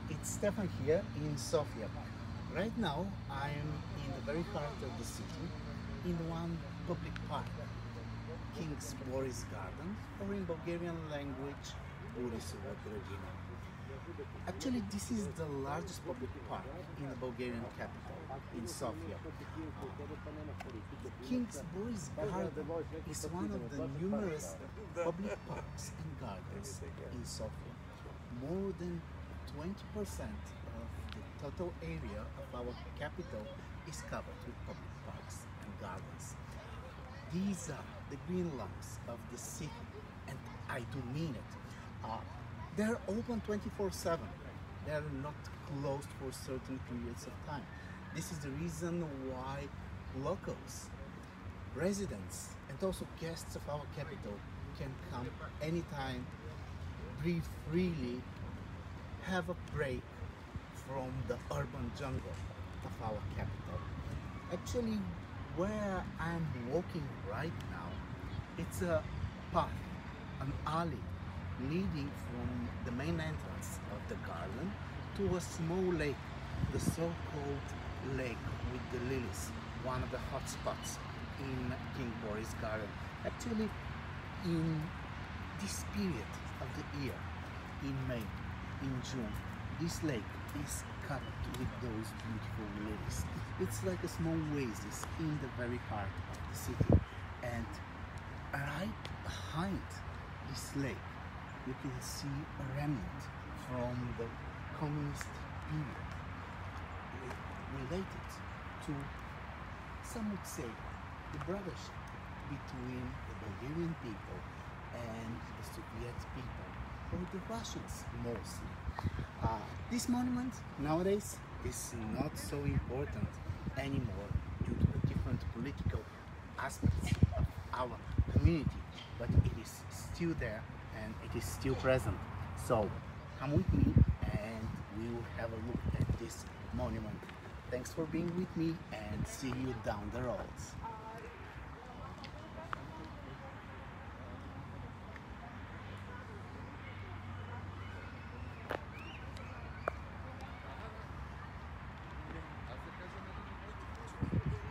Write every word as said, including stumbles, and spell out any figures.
it's Stefan here in Sofia. Right now I'm in the very heart of the city in one public park, King's Boris Garden, or in Bulgarian language Borisovata gradina. Actually, this is the largest public park in the Bulgarian capital, in Sofia. King's Boris Garden is one of the numerous public parks and gardens in Sofia. More than twenty percent of the total area of our capital is covered with public parks and gardens. These are the green lungs of the city, and I do mean it. Uh, they're open twenty-four seven. They're not closed for certain periods of time. This is the reason why locals, residents, and also guests of our capital can come anytime, breathe freely, have a break from the urban jungle of our capital. Actually, where I'm walking right now, it's a path, an alley leading from the main entrance of the garden to a small lake, the so-called lake with the lilies, one of the hot spots in King Boris Garden. Actually, in this period of the year, in May, in June, this lake is covered with those beautiful lilies. It's like a small oasis in the very heart of the city. And right behind this lake, you can see a remnant from the communist period related to, some would say, the brothership between the Bulgarian people and the Soviet people, or the Russians mostly. Uh, this monument nowadays is not so important anymore due to the different political aspects of our community, but it is still there and it is still present. So come with me and we will have a look at this monument. Thanks for being with me and see you down the roads.